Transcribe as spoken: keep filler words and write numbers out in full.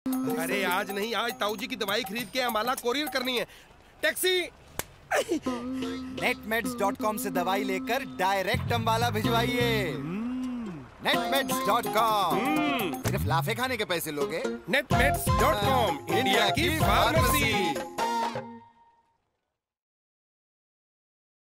अरे आज नहीं, आज ताऊ जी की दवाई खरीद के अम्बाला कोरियर करनी है। टैक्सी। नेटमेड्स डॉट कॉम से दवाई लेकर डायरेक्ट अम्बाला भिजवाइए। Netmeds dot com. सिर्फ लाफे खाने के पैसे लोगे। नेटमेड्स डॉट कॉम, इंडिया की फार्मेसी।